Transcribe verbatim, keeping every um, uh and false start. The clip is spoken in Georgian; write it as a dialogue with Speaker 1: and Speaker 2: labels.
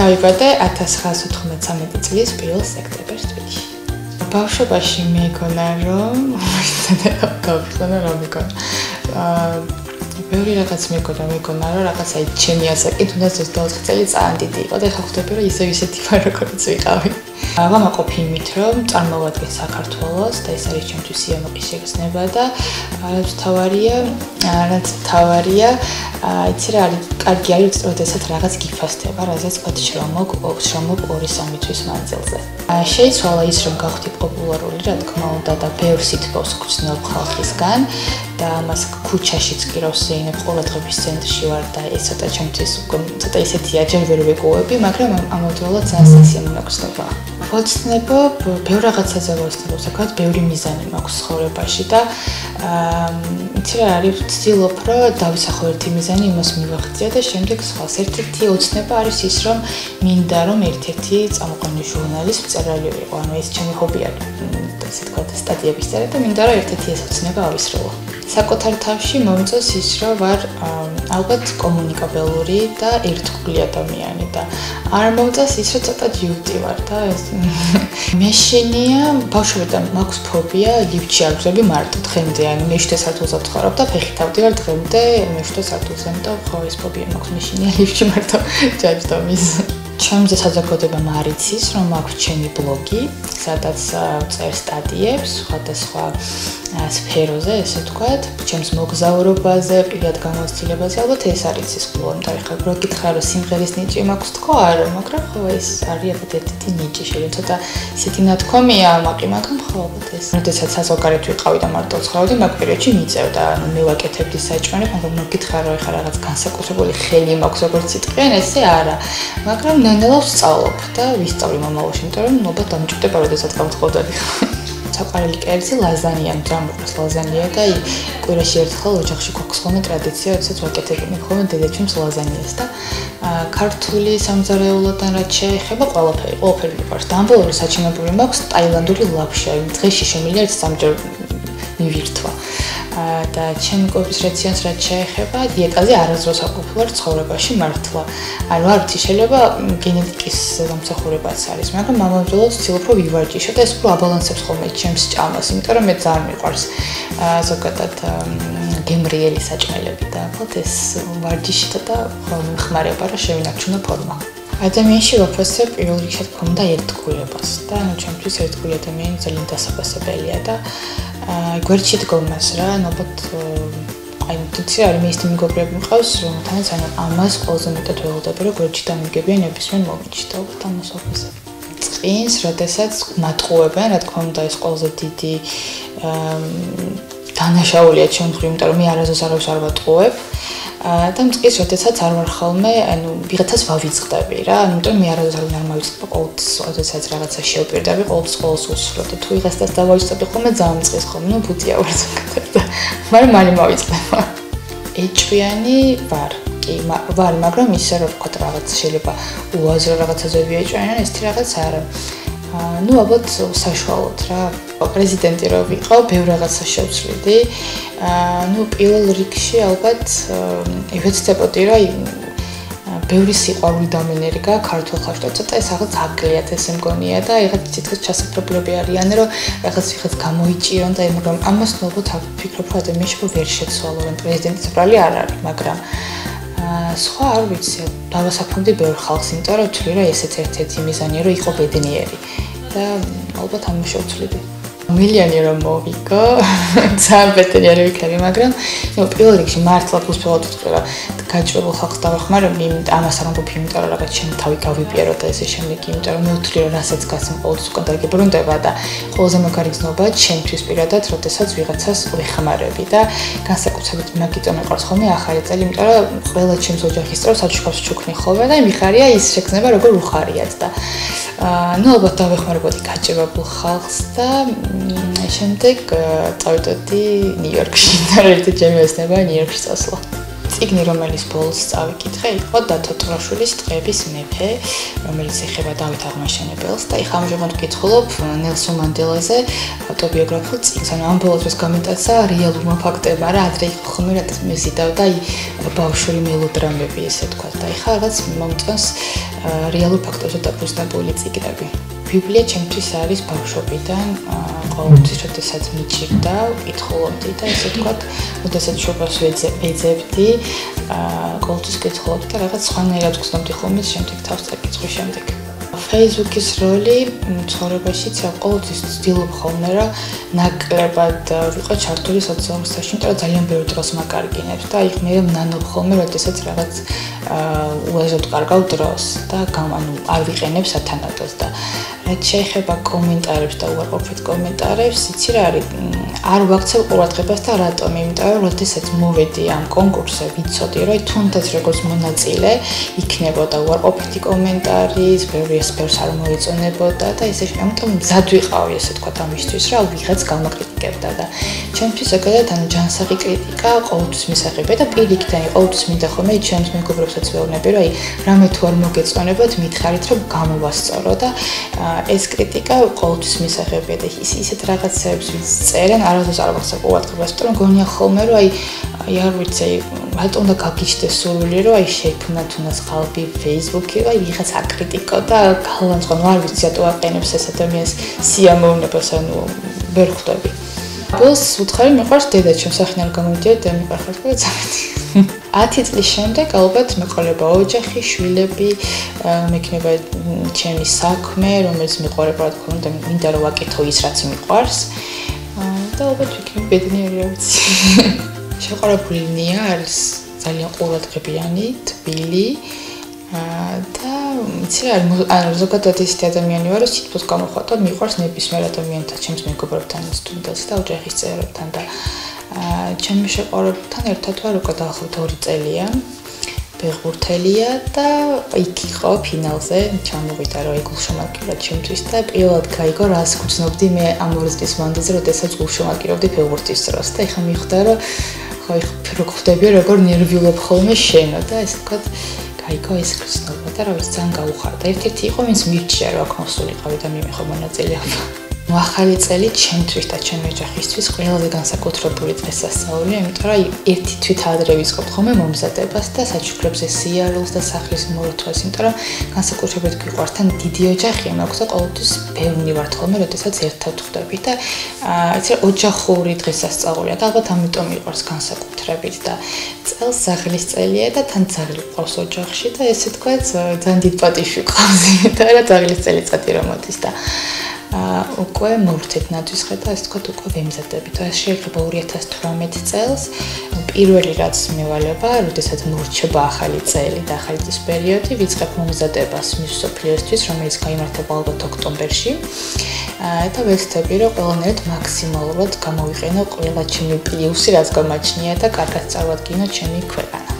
Speaker 1: დავიბადე ათას ცხრაასი ოთხმოცდამეტი წლის პირველ სექტემბერს თბილისში. ბავშვობაში მეგონა რომ გავხსნა რა მეგონა. ბევრი რაღაც მეგონა მეგონა რომ რაღაც აი ჩემი ასაკი თუნდაც ოცდაოთხი წელი ძალიან დიდი იყო და ეხლა ხვდები რომ ისევ ისეთი ვარ როგორც ვიყავი. ვამაყობ იმით რომ წარმოვადგე საქართველოს და ეს არის ჩემთვის სიამაყის შეგრძნება და რაც თავარია რაც თავარია იცი რა არის კარგი არის როდესაც რაღაც გიფასდება რაზეც თქვა შრომობ შრომობ ორი სამი თვის მანძილზე. შეიცვალა ის რომ გავხდი პოპულარული რა თქმა უნდა და ბევრ სითბოს გრძნობ ხალხისგან და ამას ქუჩაშიც კი რო ვსეინებ ყურადღების ცენტრში ვარ და ეს ცოტა ჩემთვის ცოტა ისეთია ჯერ ვერ ვეკუები მაგრამ ამავდროულად ძალიან სიამოვნო მოგხსნება. ვოცნებობ ბევრ რაღაცაზე ვოცნებობ საკმაოდ ბევრი მიზანი მაქვს ცხოვრებაში და იცი რა არის ვცდილობ რომ დავისახო ერთი მიზანი იმას მივახციო და შემდეგ სხვას ერთ-ერთი ოცნება არის ის რომ მინდა რომ ერთ-ერთი წამოყვანილი ჟურნალის მწერალი ვიყო ანუ ეს ჩემი ჰობია ასე თქვა სტატიების წერა და მინდა რომ ერთ-ერთი ეს ოცნება ავისრულო. საკუთარ თავში მომწონს ის რომ ვარ ალბათ კომუნიკაბელური და ერთგული ადამიანი და არ მომწონს ის რომ ცოტა ჯიუტი ვარ და ეს მეშინია ბავშვობიდან მაქვს ფობია ლიფტში არ ვძები მარტო დღემდე ანუ მეშვიდე სართულზე ვცხოვრობ და ფეხით ავდივარ დღემდე მეშვიდე სართულზე და ხო ეს ფობია მაქვს მეშინია ლიფტში მარტო ჯაჯდომის ჩემზე საზოგადოება მარიცის რომ მაქვს ჩემი ბლოგი სადაც ვწერ სტატიებს სხვადასხვა სფეროზე ესე ვთქვათ ჩემს მოგზაურობაზე პირად გამოცდილებაზე ალბათ ეს არის ის ბლოგი და ხა რო გითხრა რომ სიმღერის ნიჭი მაქვს თქო არა მაგრამ ხო ეს არის ალბათ ერთ-ერთი ნიჭი შეიძლება ცოტა ისეთი ნათქვამია მაყი მაგრამ ხო ალბათ ეს როდესაც საზოგადოებრივ ვიყავი და მარტო ცხოვრობდი მაგ პერიოდში მიწევდა ანუ მე ვაკეთებდი საჭმელებს მაგრამ რო გითხრა რომ ხა რაღაც განსაკუთრებული ხელი მაქვს როგორც სიტყვიან ესე არა მაგრამ ნელა ვსწავლობ და ვისწავლი მომავალში იმიტომ რომ ალბათ დამჭირდება როდესაც გამთხოვდები საყვარელი კერძი ლაზანია მძამბოს ლაზანია და კვირაში ერთხელ ოჯახში გვაქვს ხოლმე ტრადიცია როდესაც ვაკეთებდი ხოლმე დედაჩემს ლაზანიას და ქართული სამზარეულოდან რაც შეეხება ყველაფერი ყველაფერი მიყვარს და ამ ბოლოს საჩინებელი მაქვს ტაილანდური ლაფშა დღეში შემიძლია ერთ სამჯერ მივირთვა და ჩემი კვების რაციონს რაც შეეხება დიეტაზე არასდროს არ ყოფილვარ ცხოვრებაში მართლა ანუ არ ვიცი შეიძლება გენეტიკის გამოსახურებაც არის მაგრამ მამამძოლად ვცდილობ რომ ვივარჯიშო და ეს უფრო აბალანსებს ხოლმე ჩემს ჭამას იმიტომ რომ მე ძალიან მიყვარს ზოგადად გემრიელი საჭმელები და ალბათ ეს ვარჯიში და ხმარება რომ შევინარჩუნო ფორმა ადამიანში ვაფასებ პირველ რიგში თქმა უნდა ერთგულებას და ანუ ჩემთვის ერთგული ადამიანი ძალიან დასაფასებელია და გვერდში დგომას რა ალბათ აი თვითი არის მე ის მეგობრები მყავს რომელთანაც ანუ ამას ყველაზე მეტად ველოდები რომ გვერდში დამიგებიან ნებისმიერ მომენტში და ალბათ ამას ვაფასებ წინს როდესაც მატყუებენ რა თქმა უნდა ეს ყველაზე დიდი დანაშაულია ჩემ მხრივ იმიტომ რომ მე არასდროს არავის არ ვატყუებ და მწყის როდესაც არ ვარ ხოლმე ანუ ვიღაცას ვავიწყდები რა იმიტომ მე არასდროს არ ვარ მავიწყდება ყოველთვის როდესაც რაღაცა შევპირდები ყოველთვის ყოველს უსვრო და თუ ვიღაცას დავავიწყდები ხოლმე ძალიან მწყის ხოლმე ნუ ფუტია ვარ ზოგადად და მაგრამ მალე მავიწყდება ეჭვიანი ვარ კი ვარ მაგრამ ისე რომ ვქოთ რაღაც შეიძლება უაზრო რაღაცაზე ვიეჭვიან ეს რაღაც არა ну ალბათ საშუალოდ რა პრეზიდენტი რო ვიყო ბევრ რაღაცას შევცვლიდი ну პირველ რიგში ალბათ ევეცდებოდი რომ ბევრი სიყვარული დამენერგა ქართულ ხალხს და ცოტა ეს რაღაც აკლიათ ესე მგონია და ეხლა თითქოს ჩასაფრებლები არიან რომ რაღაც ვიღაც გამოიჭირონ და მაგრამ ამას ალბათ ვფიქრობ რომ ადამიანში ვერ შეცვალო რომ პრეზიდენტის ბრალი არ არის მაგრამ სხვა არ ვიცი დავასაფრთხო ბევრ ხალხს იმიტომ რომ ვთვლი რომ ესეც ერთ-ერთი მიზანია რომ იყო ბედნიერი და ალბათ ამ შევცვლიდი მილიონი რომ მოვიგო ძალიან ბედნიერი ვიქნები მაგრამ ნუ პირველ რიგში მართლა გულწრფელად ვთქვი რომ გაჭირებულ ხალხს დავახმარებ იმიტომ ამას არ ამბობ იმიტომ რომ რაღაც ჩემი თავი გავიპიერო და ესე შემდეგ იმიტომ რომ მე ვთვლი რომ რასაც გასცემ ყოველთვის უკან დაგებრუნდება და ყველაზე მაგარი გზნობა ჩემთვის პირადად როდესაც ვიღაცას ვეხმარები და განსაკუთრებით მაგიტომ მეყვარს ხოლმე ახალი წელი იმიტომ რომ ყველა ჩემს ოჯახის წევრს საჩუქრებს ჩუქნი ხოლმე და მიხარია ის შეგრძნება როგორ უხარიათ და ну ალბათ დავეხმარებოდი გაჭირებულ ხალხს და შემდეგ წავიდოდი ნიუ-იორკში და ერთი ჩემი ოცნება ნიუ-იორკში წასვლა. წიგნი, რომელიც ბოლოს წავიკითხე, იყო დათო ტრაშულის „ტყეების მეფე“, რომელიც ეხება დავით აღმაშენებელს და ეხლა ამჟამად ვკითხულობ ნელსონ მანდელაზე ავტობიოგრაფიულ წიგნს. ანუ ამ ბოლოს ეს კომენტაცია რეალურმა ფაქტებმა რა ადრე იყო ხოლმე რა მეზიდავდა ბავშვური მელოდრამები ესე თქვა და ეხლა რაღაც მომწონს რეალურ ფაქტებზე დაფუძნებული წიგნები. ბიბლია ჩემთვის არის ბავშვობიდან ყოველთვის როდესაც მიჭირდა, ვკითხულობდი და ესე თქვა, როდესაც შობას ვეძებდი, ყოველთვის ვკითხულობდი და რაღაც სხვანაირად ვგრძნობდი ხოლმე შემდეგ თავს წაკითხვის შემდეგ. Facebook-ის როლი ცხოვრებაშიც რა ყოველთვის ვცდილობ ხოლმე რა ნაკლებად ვიყო ჩართული სოციალურ ქსელში, იმიტომ რომ ძალიან ბევრი დროს მაკარგინებს და იქ მე ვნანობ ხოლმე, როდესაც რაღაც უაზროდ კარგავ დროს და ანუ არ ვიყენებ სათანადოს და რაც შეეხება კომენტარებს და უარყოფით კომენტარებს, იცი რა არის, არ ვაქცევ ყურადღებას და რატომ? იმიტომ რომ როდესაც მოვედი ამ კონკურსზე, ვიცოდი რომ თუნდაც როგორც მონაწილე იქნებოდა უარყოფითი კომენტარი, ბევრი ესპერს არ მოიწონებოდა და ესე ამიტომ მზად ვიყავი ესე თქვა ამისთვის რა ვიღაც გამაკრიტიკებდა და ჩემთვის ზოგადად ანუ ჯანსაღი კრიტიკა ყოველთვის მისაღებია და პირიქით აი ყოველთვის მინდა ხოლმე ჩემს მეგობრებსაც ვეუბნები რომ აი რამე თუ არ მოგეწონებათ მითხარით რომ გამოვასწორო და ეს კრიტიკა ყოველთვის მისაღებია და ის ისეთ რაღაცებს ვიც წერენ არასდროს არ ვახსოვ ყურადღებას იმიტომ რომ გონია ხოლმე რომ აი აი არ ვიცი აი რატომ და გაგიჩნდეს სურვილი რომ აი შეიქმნა თუნდაც ხალხი Facebook-ი აი ვიღაც აკრიტიკო და გალანძღონ არ ვიცი რატო აყენებს ეს ადამიანს სიამოვნებას ანუ ვერ ხვდები. ბოლოს უთხარი მიყვარს დედა ჩემს სახინალ გამოვიდია და მიყვარხარ და წავედი. ათი წლის შემდეგ ალბათ მეყოლება ოჯახი, შვილები, მექნება ჩემი საქმე, რომელიც მიყვარება რა თქმა უნდა, მინდა რომ ვაკეთო ის რაც მიყვარს. და ალბათ ვიქნები ბედნიერი რა ვიცი. შეყვარებული ნია არის ძალიან ყურადღებიანი, თბილი და იცი რა არის ზოგადად ისეთი ადამიანი ვარ რომ სიტყვას გამოხატო მიყვარს ნებისმიერ ადამიანთან ჩემს მეგობრებთან თუნდაც და ოჯახის წევრებთან და ჩემი შეყვარებულთან ერთად ვარ უკვე დაახლოებით ორი წელია ფეხბურთელია და იქ იყო ფინალზე ჩამოვიდა რომ გულშემატკივრად ჩემთვის და პირველად გაიგო რას გრძნობდი მე ამ ორი წლის მანძილზე როდესაც გულშემატკივრობდი ფეხბურთის დროს და ეხლა მიხვდა რომ ხო ხო ხვდები როგორ ნერვიულობ ხოლმე შენო და ესე ვთქვათ გაიგო ეს გრძნობა და რა ვიცი ძალიან გაუხარდა ერთ-ერთი იყო ვინც მირჩია რომ აქ მოსულიყავი და მიმეხო მონაწილეობა ახალი წელი ჩემთვის და ჩემი ოჯახისთვის ყველაზე განსაკუთრებული დღესასწაულია, იმიტომ რომ ერთი თვით ადრე ვისყობ ხოლმე მომზადებას და საჩუქრებზე სიარულს და სახლის მორთვას, იმიტომ რომ განსაკუთრებით გვიყვარს თან დიდი ოჯახია, მაქვს და ყოველთვის ბევრი ვართ ხოლმე, როდესაც ერთად ხვდები და იცი ოჯახური დღესასწაულია და ალბათ ამიტომ მიყვარს განსაკუთრებით და წელს სახლის წელია და თან ძაღლი ყავს ოჯახში და ესე თქვაც ძალიან დიდ პატივში ყავს, იმიტომ რომ ძაღლის წელიწადი რომ მოდის და უკვე მოვრთეთ ნაძვის და ასე თქვა უკვე ვემზადებით. ეს შეიძლება ორი ათას თვრამეტი წელს პირველი რაც მევალება, როდესაც მორჩება ახალი წელი და ახალი წლის პერიოდი, ვიწყებ მომზადებას მის სოფლიოსთვის, რომელიც გაიმართება ალბათ ოქტომბერში. და ვეცდები რომ ყველანაირად მაქსიმალურად გამოვიყენო ყველა ჩემი პლუსი, რაც გამაჩნია და კარგად წავადგინო ჩემი ქვეყანა.